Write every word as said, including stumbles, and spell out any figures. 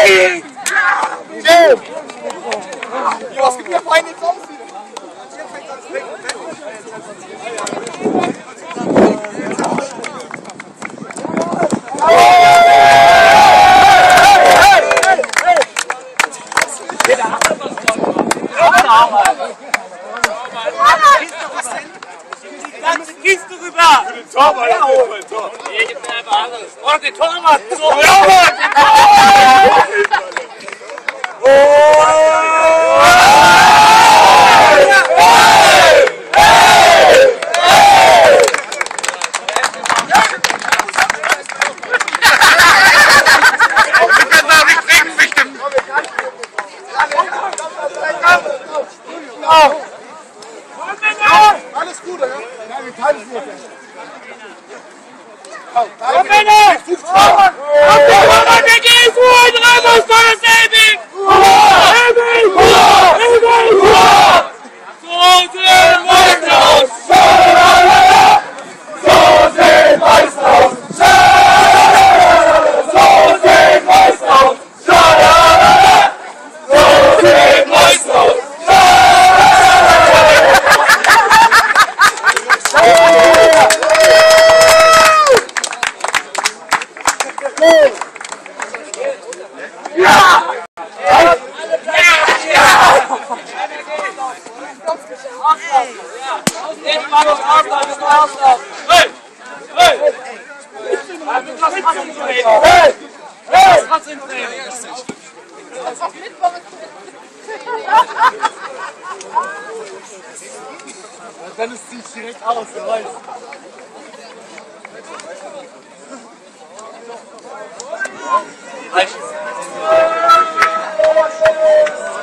Nein! Jim! Jo, was gibt mir Feinde jetzt aus hier? Die ganze Kiste rüber! Für den Torwart, ja, für den Tor. Nee, gib mir einfach anderes. Oh, den Torwart! So. Ja, Mann! Alles gut, ja? Ja, wir tanzen jetzt. Komm, Komm, Männer! Komm, der Torwart, der geht wohl! Dreimal ist das Elbing! Elbing! Elbing! So sehen Meister aus! so sehen Meister aus! So sehen Meister aus! So sehen Meister aus! Ja! Jetzt mal noch Auslauf, bis zum Auslauf! Hey! Hey! Hey! Hey! Dann ist sie direkt aus, der weiß. Halt!